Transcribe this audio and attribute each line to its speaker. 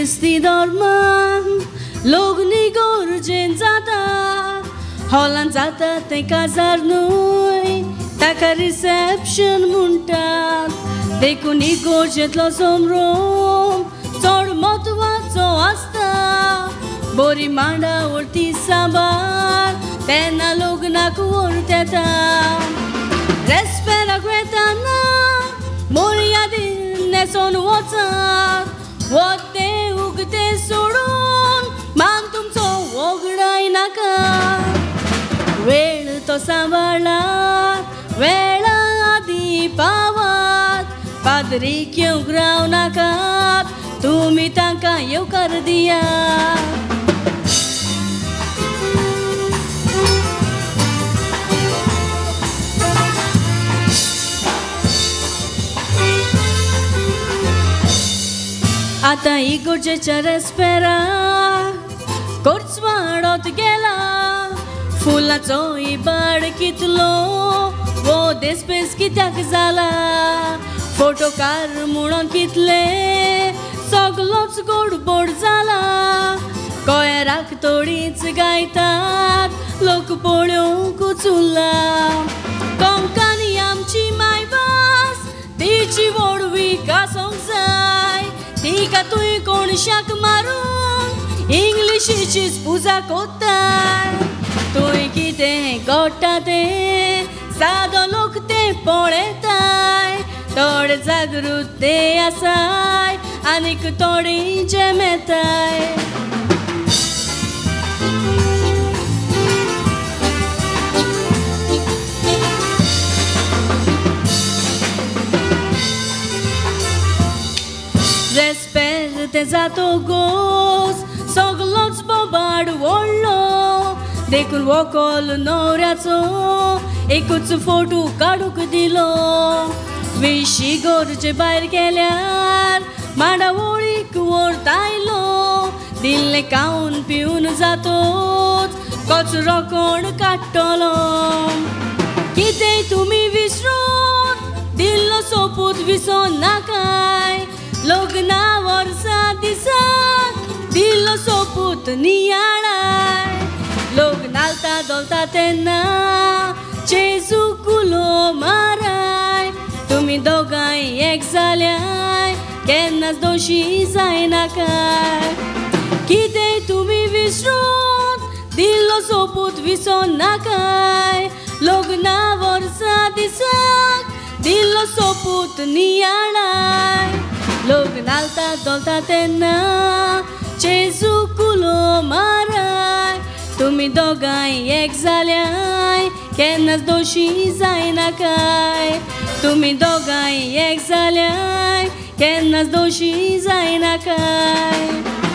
Speaker 1: बेस्ती दरम्यान लग्नी गरजेन जाता हॉलान जाता ते काजार न्हय ताका रिसेप्शन म्हणटात देखून इगोर्जेंतलो सोमरोम चड म्हत्वाचो आसता बरी मांडावळती सांबार तेन्ना लग्नाक व्हरत येता रेस्पेराक वेताना मर्यादेन नेसोन वचात वते उगते सोडून मान तुमचो वगडाय नाका वेळ तो सांबाळात वेळा आदी पावात पाद्रीक येवंक राव नाकात तुमी तांकां येवकार दियात आतां इगोर्जेच्या रेस्पेराक खर्च वाडत गेला फुलांचो इबाड कितलो वो देस्पेस कित्याक जाला फोटोकार म्हणून कितले सगलोच गोडबोड जाला कोयराक थोडीच गायतात लोक पळोवंक उचुल्ला कोंकणी आमची मायभास तिची व्हडवीक आसूंक जाय तिका तुवें कोणशाक मारून इंग्लिशीचीच पुजा कोत्ताय तुवें कितें घडटा तें सादो लोक तें पळयताय थोडे जागृत ते आसाय आनीक थोडीं जेमेताय रेस्पेर ते जातोगोच सगलोच बोबाड व्हडलो देखून व्हंकल न्हवऱ्याचो एकूच फोटो काडूंक दिलो विशी गरजे भायर गेल्यार मांडावळीक व्हरत आयलो दिल्लें खावन पिवन जातोच कचरो कोण काडटलो कितेंय तुमी विसरून दिल्लो सोपूत विसोन नाकाय लग्ना वर्सा दिसाक दिल्लो सोपूत नियाळाय लोक नालता दोलता तेन्ना जेजू कुलो माराय तुमी दोगांय एक जाल्याय केन्नाच दोशी जायनाकाय कितेंय तुमी विसरून दिल्लो सोपूत विसोन नाकाय लग्ना वर्सा दिसाक दिल्लो सोपूत नियाळाय लोक नालता दोलता तेन्ना जेजू कुलो माराय तुमी दोगांय एक जाल्याय केन्नाच दोशी जायनाकाय तुमी दोगांय एक जाल्याय केन्नाच दोशी जायनाकाय